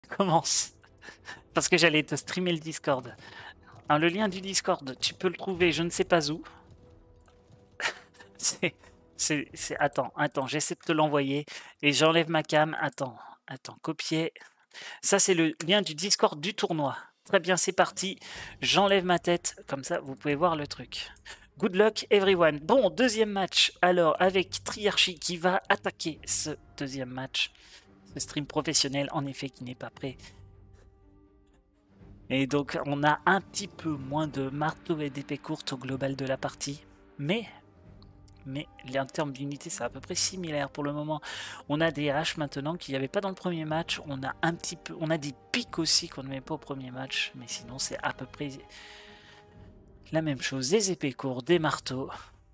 Commence. Parce que j'allais te streamer le Discord. Alors, le lien du Discord, tu peux le trouver je ne sais pas où. C'est... Attends, j'essaie de te l'envoyer. Et j'enlève ma cam. Attends, copier. Ça, c'est le lien du Discord du tournoi. Très bien, c'est parti. J'enlève ma tête. Comme ça, vous pouvez voir le truc. Good luck, everyone. Bon, deuxième match. Alors, avec Triarchy qui va attaquer ce deuxième match. Ce stream professionnel, en effet, qui n'est pas prêt. Et donc, on a un petit peu moins de marteau et d'épée courte au global de la partie. Mais en termes d'unité, c'est à peu près similaire pour le moment. On a des haches maintenant qu'il n'y avait pas dans le premier match. On a un petit peu, on a des pics aussi qu'on ne met pas au premier match. Mais sinon, c'est à peu près la même chose. Des épées courtes, des marteaux.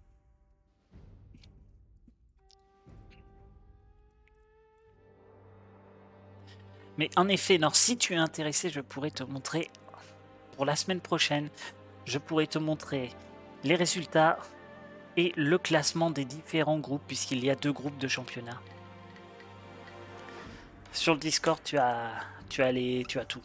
Mais en effet, non, si tu es intéressé, je pourrais te montrer pour la semaine prochaine. Je pourrais te montrer les résultats et le classement des différents groupes, puisqu'il y a 2 groupes de championnat. Sur le Discord, tu as tout.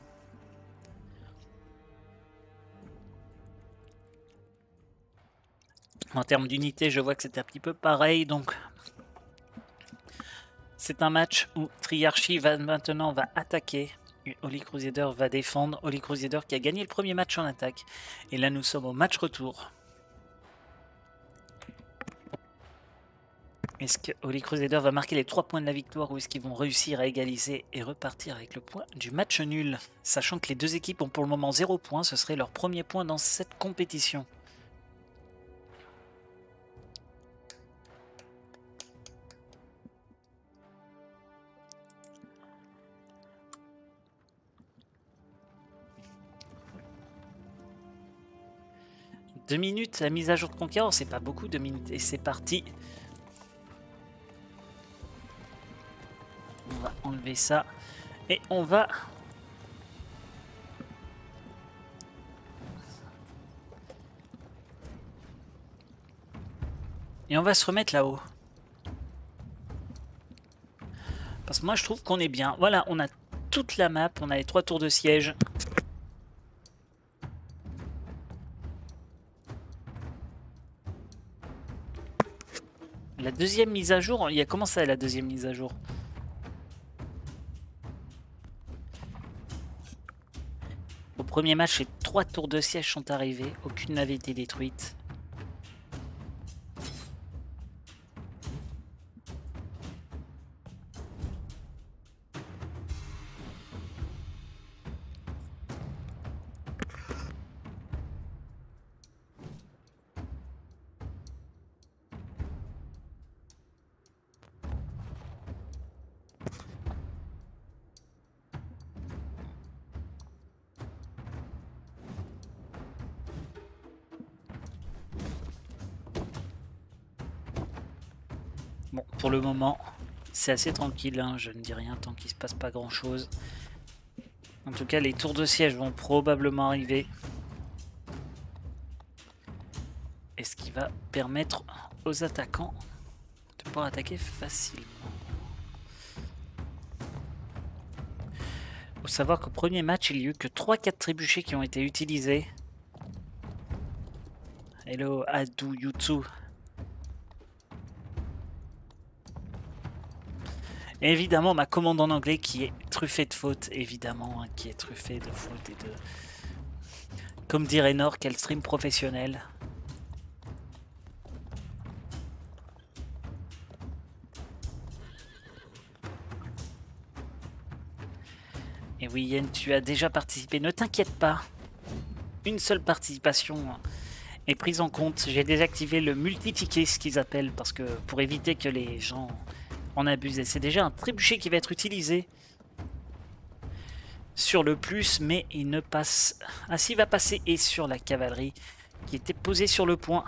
En termes d'unité, je vois que c'est un petit peu pareil, donc c'est un match où Triarchy va attaquer et Holy Crusader va défendre. Holy Crusader qui a gagné le premier match en attaque. Et là, nous sommes au match retour. Est-ce que Holy Crusader va marquer les 3 points de la victoire ou est-ce qu'ils vont réussir à égaliser et repartir avec le point du match nul? Sachant que les 2 équipes ont pour le moment 0 points, ce serait leur premier point dans cette compétition. Deux minutes, la mise à jour de Conqueror, c'est pas beaucoup, 2 minutes. Et c'est parti. On va enlever ça. Et on va... Et on va se remettre là-haut. Parce que moi, je trouve qu'on est bien. Voilà, on a toute la map. On a les 3 tours de siège. La deuxième mise à jour, il y a comment ça, la deuxième mise à jour? Au premier match, les 3 tours de siège sont arrivés. Aucune n'avait été détruite. Bon, pour le moment, c'est assez tranquille, hein, je ne dis rien tant qu'il ne se passe pas grand chose. En tout cas, les tours de siège vont probablement arriver. Et ce qui va permettre aux attaquants de pouvoir attaquer facilement. Il faut savoir qu'au premier match, il n'y a eu que 3-4 trébuchets qui ont été utilisés. Hello, Adu Yutsu. Et évidemment, ma commande en anglais qui est truffée de fautes, évidemment, hein, qui est truffée de fautes et de... Comme dirait Nord, quel stream professionnel. Et oui, Yen, tu as déjà participé, ne t'inquiète pas. Une seule participation est prise en compte. J'ai désactivé le multi-ticket, ce qu'ils appellent, parce que pour éviter que les gens en abusent. Et c'est déjà un trébuchet qui va être utilisé sur le plus, mais il ne passe... Ah si, il va passer et sur la cavalerie qui était posée sur le point.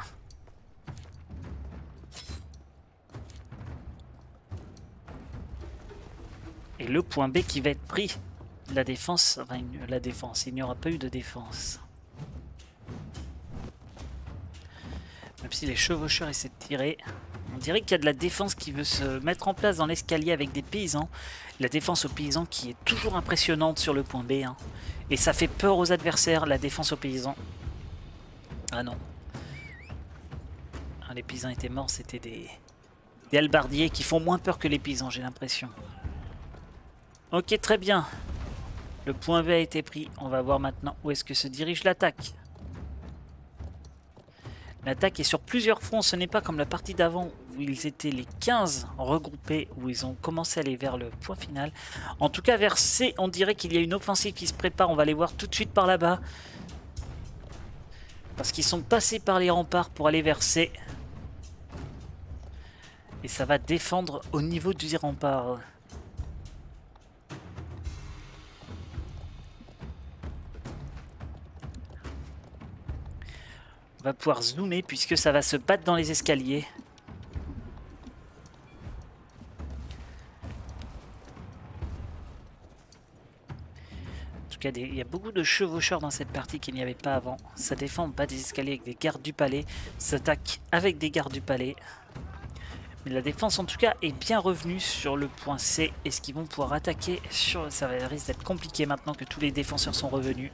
Et le point B qui va être pris. La défense, enfin, la défense, il n'y aura pas eu de défense. Même si les chevaucheurs essaient de tirer. On dirait qu'il y a de la défense qui veut se mettre en place dans l'escalier avec des paysans. La défense aux paysans qui est toujours impressionnante sur le point B. Hein. Et ça fait peur aux adversaires, la défense aux paysans. Ah non. Ah, les paysans étaient morts, c'était des hallebardiers qui font moins peur que les paysans, j'ai l'impression. Ok, très bien. Le point B a été pris. On va voir maintenant où est-ce que se dirige l'attaque. L'attaque est sur plusieurs fronts. Ce n'est pas comme la partie d'avant où ils étaient les 15 regroupés, où ils ont commencé à aller vers le point final. En tout cas, vers C, on dirait qu'il y a une offensive qui se prépare. On va les voir tout de suite par là-bas. Parce qu'ils sont passés par les remparts pour aller vers C. Et ça va défendre au niveau du rempart. On va pouvoir zoomer puisque ça va se battre dans les escaliers. En tout cas, il y a beaucoup de chevaucheurs dans cette partie qu'il n'y avait pas avant. Ça défend en bas des escaliers avec des gardes du palais. Ça attaque avec des gardes du palais. Mais la défense en tout cas est bien revenue sur le point C. Est-ce qu'ils vont pouvoir attaquer sur... Ça risque d'être compliqué maintenant que tous les défenseurs sont revenus.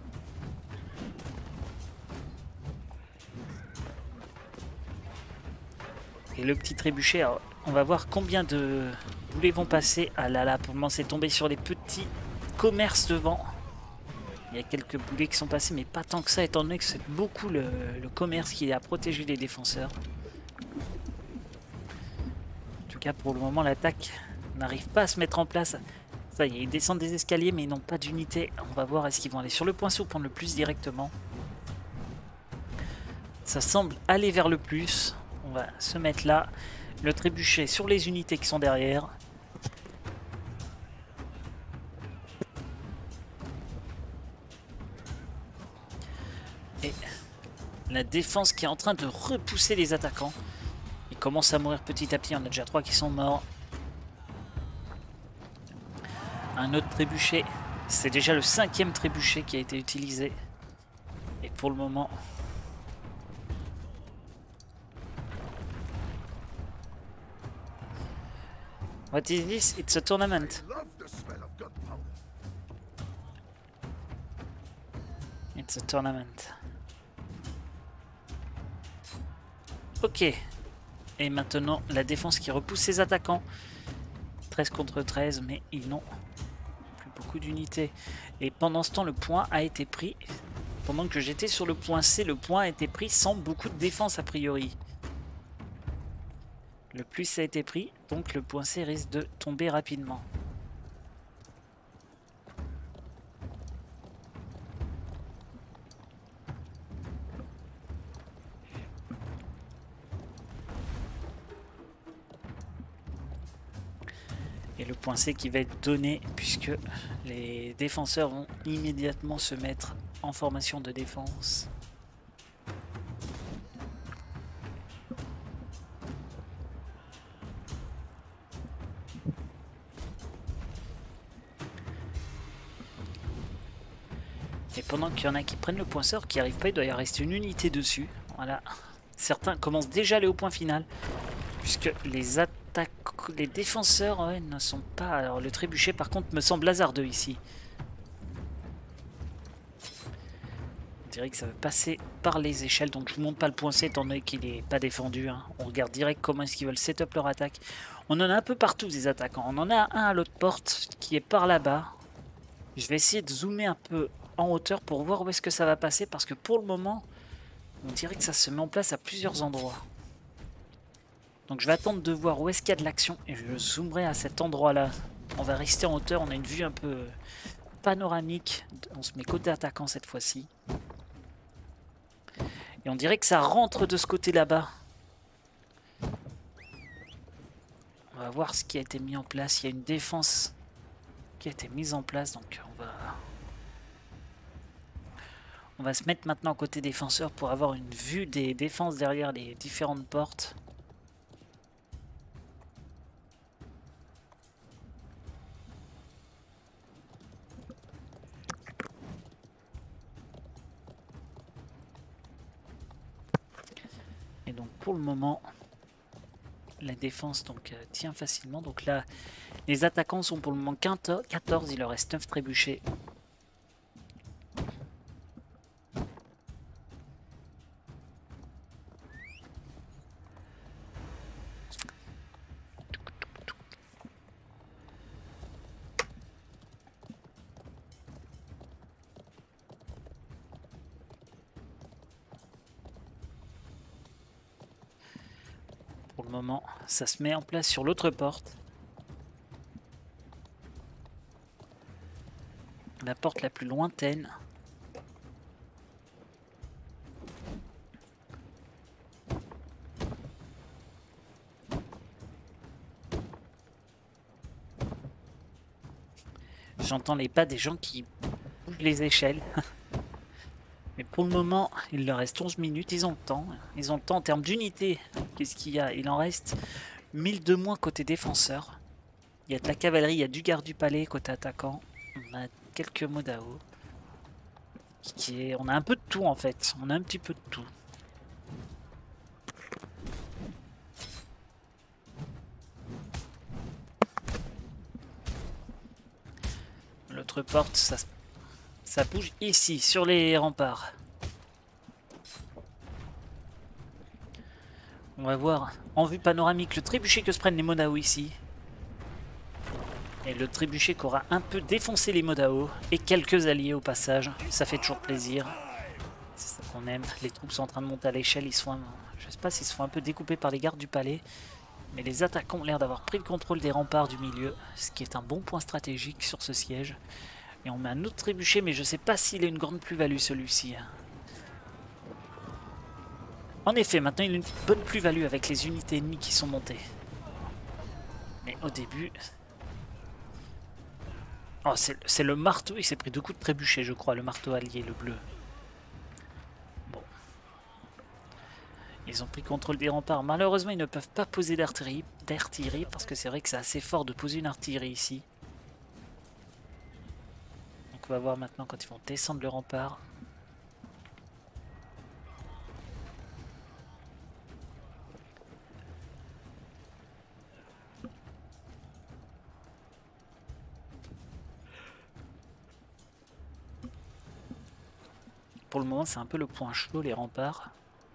Et le petit trébuchet, alors, on va voir combien de boulets vont passer. Ah là là, pour le moment c'est tombé sur les petits commerces devant. Il y a quelques boulets qui sont passés, mais pas tant que ça, étant donné que c'est beaucoup le commerce qui a protégé les défenseurs. En tout cas, pour le moment, l'attaque n'arrive pas à se mettre en place. Ça y est, ils descendent des escaliers, mais ils n'ont pas d'unité. On va voir, est-ce qu'ils vont aller sur le point C ou prendre le plus directement. Ça semble aller vers le plus. On va se mettre là. Le trébuchet sur les unités qui sont derrière. Et la défense qui est en train de repousser les attaquants. Ils commencent à mourir petit à petit. On a déjà 3 qui sont morts. Un autre trébuchet. C'est déjà le 5e trébuchet qui a été utilisé. Et pour le moment... What is this? It's a tournament. It's a tournament. Ok. Et maintenant, la défense qui repousse ses attaquants. 13 contre 13, mais ils n'ont plus beaucoup d'unités. Et pendant ce temps, le point a été pris. Pendant que j'étais sur le point C, le point a été pris sans beaucoup de défense a priori. Le plus a été pris, donc le point C risque de tomber rapidement. Et le point C qui va être donné puisque les défenseurs vont immédiatement se mettre en formation de défense. Et pendant qu'il y en a qui prennent le poinçeur, qui n'arrivent pas, il doit y rester une unité dessus. Voilà. Certains commencent déjà à aller au point final. Puisque les défenseurs ouais, ne sont pas... Alors le trébuchet par contre me semble hasardeux ici. On dirait que ça va passer par les échelles. Donc je ne vous montre pas le point C étant donné qu'il n'est pas défendu. Hein. On regarde direct comment est-ce qu'ils veulent set-up leur attaque. On en a un peu partout des attaquants. On en a un à l'autre porte qui est par là-bas. Je vais essayer de zoomer un peu en hauteur pour voir où est-ce que ça va passer. Parce que pour le moment, on dirait que ça se met en place à plusieurs endroits. Donc je vais attendre de voir où est-ce qu'il y a de l'action et je zoomerai à cet endroit-là. On va rester en hauteur, on a une vue un peu panoramique. On se met côté attaquant cette fois-ci. Et on dirait que ça rentre de ce côté là-bas. On va voir ce qui a été mis en place. Il y a une défense qui a été mise en place. Donc on va se mettre maintenant côté défenseur pour avoir une vue des défenses derrière les différentes portes. Et donc pour le moment, La défense donc tient facilement. Donc là, les attaquants sont pour le moment 14, il leur reste 9 trébuchets. Pour le moment, ça se met en place sur l'autre porte. La porte la plus lointaine. J'entends les pas des gens qui bougent les échelles. Mais pour le moment, il leur reste 11 minutes. Ils ont le temps. Ils ont le temps en termes d'unité. Qu'est-ce qu'il y a? Il en reste 1000 de moins côté défenseur. Il y a de la cavalerie, il y a du garde du palais côté attaquant. On a quelques Modao. On a un peu de tout en fait. On a un petit peu de tout. L'autre porte, ça bouge ici, sur les remparts. On va voir en vue panoramique le trébuchet que se prennent les Modao ici. Et le trébuchet qui aura un peu défoncé les Modao. Et quelques alliés au passage. Ça fait toujours plaisir. C'est ça qu'on aime. Les troupes sont en train de monter à l'échelle. Je ne sais pas s'ils se font un peu découper par les gardes du palais. Mais les attaquants ont l'air d'avoir pris le contrôle des remparts du milieu. Ce qui est un bon point stratégique sur ce siège. Et on met un autre trébuchet, mais je ne sais pas s'il a une grande plus-value celui-ci. En effet, maintenant il a une bonne plus-value avec les unités ennemies qui sont montées. Mais au début... Oh, c'est le marteau, il s'est pris 2 coups de trébuchet, je crois, le marteau allié, le bleu. Bon. Ils ont pris contrôle des remparts. Malheureusement, ils ne peuvent pas poser d'artillerie, parce que c'est vrai que c'est assez fort de poser une artillerie ici. Donc on va voir maintenant quand ils vont descendre le rempart. Pour le moment, c'est un peu le point chaud, les remparts.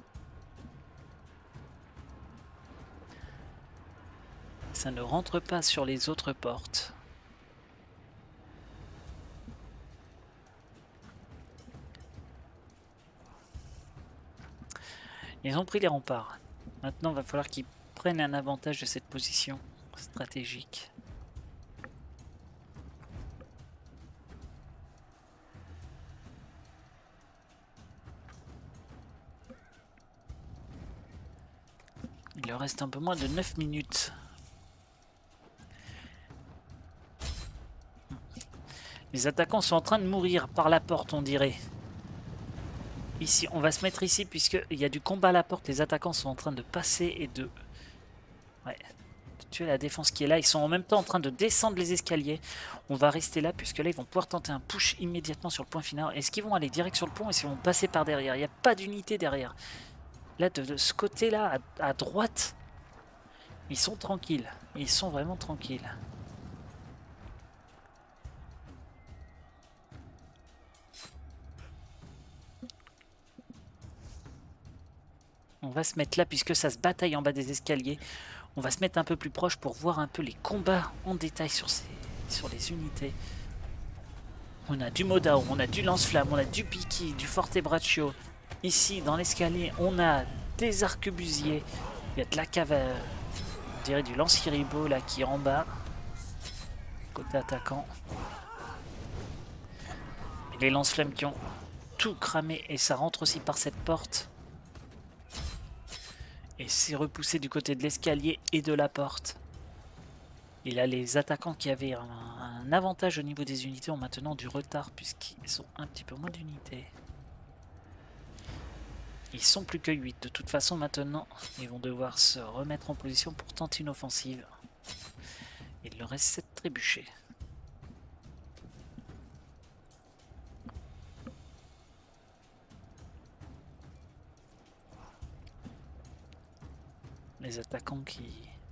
Ça ne rentre pas sur les autres portes. Ils ont pris les remparts. Maintenant, il va falloir qu'ils prennent un avantage de cette position stratégique. Il leur reste un peu moins de 9 minutes. Les attaquants sont en train de mourir par la porte, on dirait. Ici, on va se mettre ici puisqu'il y a du combat à la porte. Les attaquants sont en train de passer et de... Ouais, de tuer la défense qui est là. Ils sont en même temps en train de descendre les escaliers. On va rester là puisque là, ils vont pouvoir tenter un push immédiatement sur le point final. Est-ce qu'ils vont aller direct sur le pont? Est-ce qu'ils vont passer par derrière? Il n'y a pas d'unité derrière. Là, de ce côté-là, à droite, ils sont tranquilles. Ils sont vraiment tranquilles. On va se mettre là puisque ça se bataille en bas des escaliers. On va se mettre un peu plus proche pour voir un peu les combats en détail sur les unités. On a du Modao, on a du lance-flamme, on a du Piki, du Forte Braccio. Ici, dans l'escalier, on a des arquebusiers. Il y a de la cavale, on dirait du lance-hiribo là qui est en bas. Côté attaquant. Et les lance-flammes qui ont tout cramé et ça rentre aussi par cette porte. Et c'est repoussé du côté de l'escalier et de la porte. Et là, les attaquants qui avaient un avantage au niveau des unités ont maintenant du retard puisqu'ils ont un petit peu moins d'unités. Ils sont plus que 8. De toute façon, maintenant, ils vont devoir se remettre en position pour tenter une offensive. Il leur reste 7 trébuchets. Les attaquants qui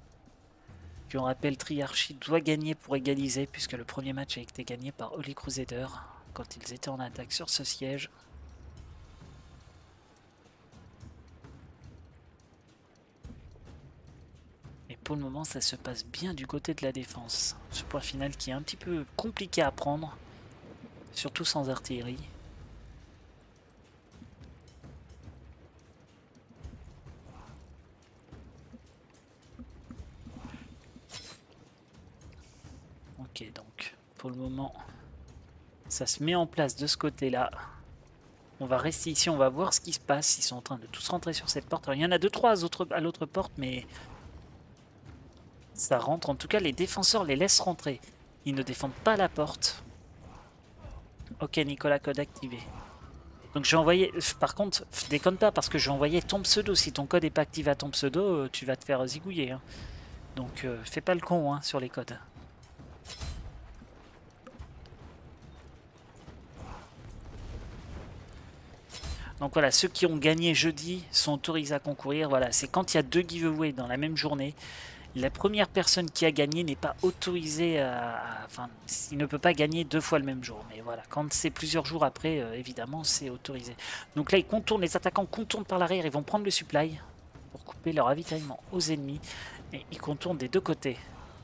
qui, on rappelle, Triarchie doit gagner pour égaliser, puisque le premier match a été gagné par Holy Crusader quand ils étaient en attaque sur ce siège. Et pour le moment, ça se passe bien du côté de la défense. Ce point final qui est un petit peu compliqué à prendre, surtout sans artillerie. Ok, donc pour le moment, ça se met en place de ce côté-là. On va rester ici, on va voir ce qui se passe. Ils sont en train de tous rentrer sur cette porte. Alors, il y en a 2-3 à l'autre porte, mais ça rentre. En tout cas, les défenseurs les laissent rentrer. Ils ne défendent pas la porte. Ok, Nicolas, code activé. Donc je vais envoyer... Par contre, déconne pas, parce que je vais envoyer ton pseudo. Si ton code n'est pas activé à ton pseudo, tu vas te faire zigouiller. Hein. Donc fais pas le con hein, sur les codes. Donc voilà, ceux qui ont gagné jeudi sont autorisés à concourir. Voilà, c'est quand il y a 2 giveaways dans la même journée. La première personne qui a gagné n'est pas autorisée enfin, il ne peut pas gagner 2 fois le même jour. Mais voilà, quand c'est plusieurs jours après, évidemment, c'est autorisé. Donc là, ils contournent, les attaquants contournent par l'arrière. Ils vont prendre le supply pour couper leur ravitaillement aux ennemis. Et ils contournent des deux côtés.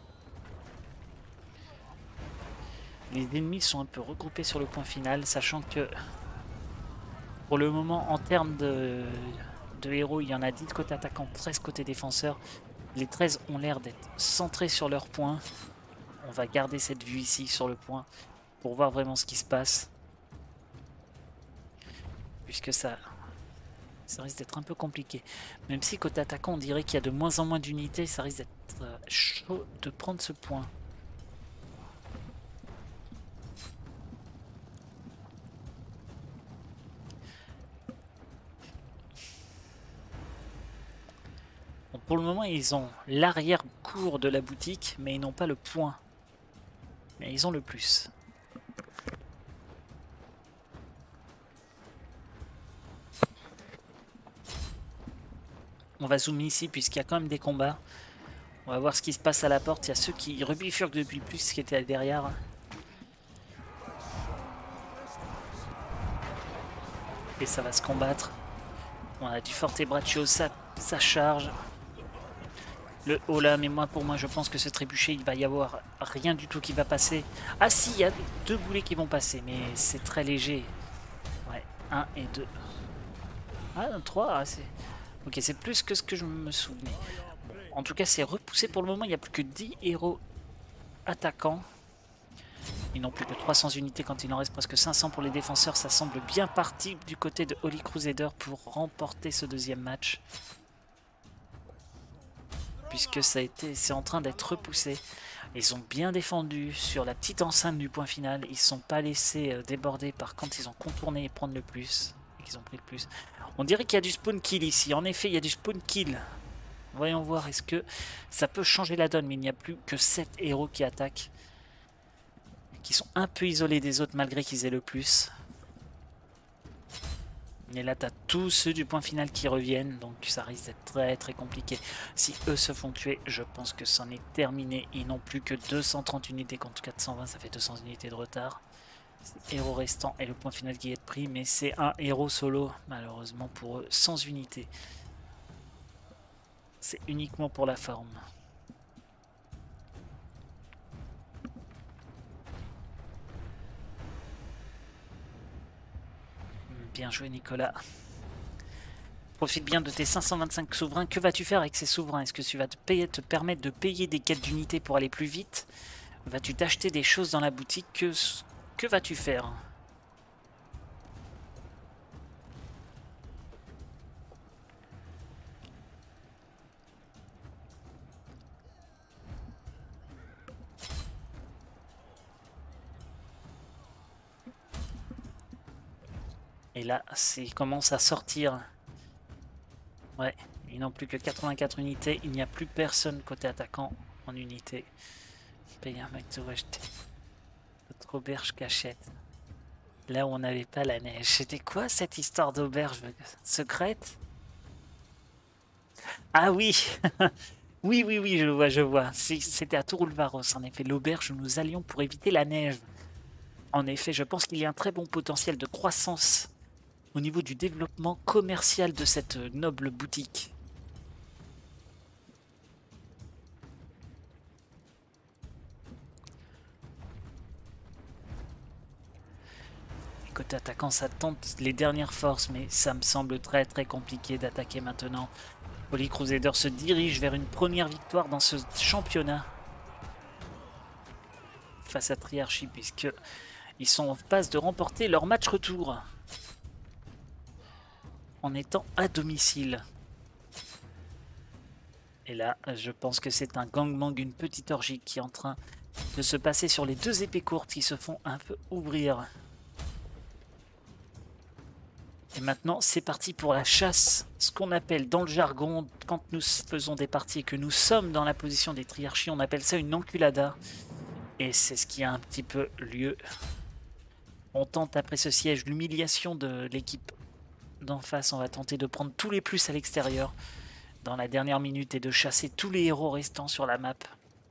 Les ennemis sont un peu regroupés sur le point final, sachant que pour le moment, en termes de héros, il y en a 10 côté attaquant, 13 côté défenseur. Les 13 ont l'air d'être centrés sur leur point. On va garder cette vue ici sur le point pour voir vraiment ce qui se passe. Puisque ça risque d'être un peu compliqué. Même si côté attaquant, on dirait qu'il y a de moins en moins d'unités, ça risque d'être chaud de prendre ce point. Bon, pour le moment, ils ont l'arrière-cour de la boutique, mais ils n'ont pas le point. Mais ils ont le plus. On va zoomer ici puisqu'il y a quand même des combats. On va voir ce qui se passe à la porte. Il y a ceux qui rebifurquent depuis le plus qui étaient derrière. Et ça va se combattre. On a du Forte Braccio, ça charge. Le haut là, mais pour moi, je pense que ce trébuchet, il va y avoir rien du tout qui va passer. Ah si, il y a 2 boulets qui vont passer, mais c'est très léger. Ouais, 1 et 2. Ah, 3, ah, c'est... Ok, c'est plus que ce que je me souvenais. Bon, en tout cas, c'est repoussé pour le moment. Il n'y a plus que 10 héros attaquants. Ils n'ont plus que 300 unités quand il en reste presque 500 pour les défenseurs. Ça semble bien parti du côté de Holy Crusader pour remporter ce deuxième match. Puisque c'est en train d'être repoussé. Ils ont bien défendu sur la petite enceinte du point final. Ils ne sont pas laissés déborder par quand ils ont contourné et prendre le plus. Et qu'ils ont pris le plus. On dirait qu'il y a du spawn kill ici. En effet, il y a du spawn kill. Voyons voir, est-ce que ça peut changer la donne. Mais il n'y a plus que 7 héros qui attaquent. Qui sont un peu isolés des autres malgré qu'ils aient le plus. Et là, tu as tous ceux du point final qui reviennent, donc ça risque d'être très très compliqué. Si eux se font tuer, je pense que c'en est terminé. Ils n'ont plus que 230 unités contre 420, ça fait 200 unités de retard. Héros restant et le point final qui est pris, mais c'est un héros solo, malheureusement pour eux, sans unité. C'est uniquement pour la forme. Bien joué Nicolas. Profite bien de tes 525 souverains. Que vas-tu faire avec ces souverains? Est-ce que tu vas te permettre de payer des quêtes d'unités pour aller plus vite? Vas-tu t'acheter des choses dans la boutique? Que vas-tu faire? Et là, il commence à sortir. Ouais, ils n'ont plus que 84 unités. Il n'y a plus personne côté attaquant en unité. Payer un mec de rejeter. Notre auberge cachette. Là où on n'avait pas la neige. C'était quoi cette histoire d'auberge secrète? Ah oui. Oui, oui, oui, je vois, je vois. C'était à Tourulvaros, en effet, l'auberge où nous allions pour éviter la neige. En effet, je pense qu'il y a un très bon potentiel de croissance au niveau du développement commercial de cette noble boutique. Et côté attaquant, ça tente les dernières forces, mais ça me semble très très compliqué d'attaquer maintenant. Holy Crusader se dirige vers une première victoire dans ce championnat face à Triarchie, puisque ils sont en passe de remporter leur match retour en étant à domicile. Et là, je pense que c'est un gangbang, une petite orgie qui est en train de se passer sur les deux épées courtes qui se font un peu ouvrir. Et maintenant, c'est parti pour la chasse, ce qu'on appelle dans le jargon, quand nous faisons des parties et que nous sommes dans la position des triarchies, on appelle ça une enculada. Et c'est ce qui a un petit peu lieu. On tente après ce siège l'humiliation de l'équipe d'en face. On va tenter de prendre tous les plus à l'extérieur dans la dernière minute et de chasser tous les héros restants sur la map.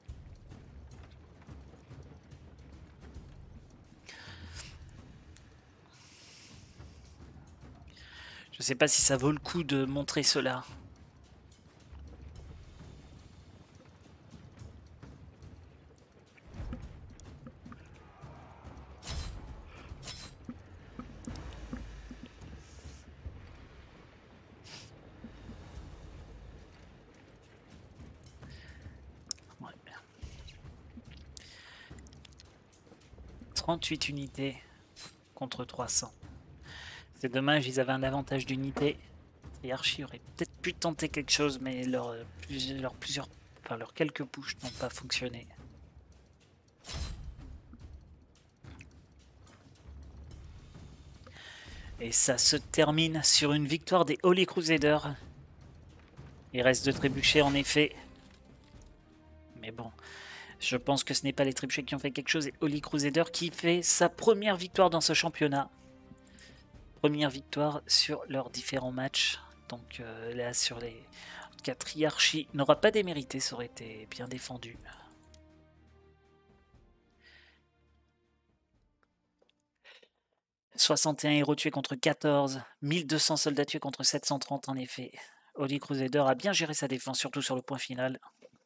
Je sais pas si ça vaut le coup de montrer cela. Ouais. 38 unités contre 300. C'est dommage, ils avaient un avantage d'unité. Triarchie aurait peut-être pu tenter quelque chose, mais leurs quelques pushs n'ont pas fonctionné. Et ça se termine sur une victoire des Holy Crusaders. Il reste de trébucher en effet. Mais bon, je pense que ce n'est pas les trébuchets qui ont fait quelque chose. Et Holy Crusader qui fait sa première victoire dans ce championnat. Première victoire sur leurs différents matchs. Donc là, sur les... En tout cas, Triarchie n'aura pas démérité, ça aurait été bien défendu. « 61 héros tués contre 14, 1200 soldats tués contre 730 en effet. Holy Crusader a bien géré sa défense, surtout sur le point final.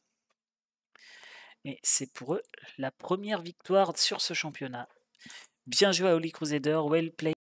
Et c'est pour eux la première victoire sur ce championnat. Bien joué à Holy Crusader, well played.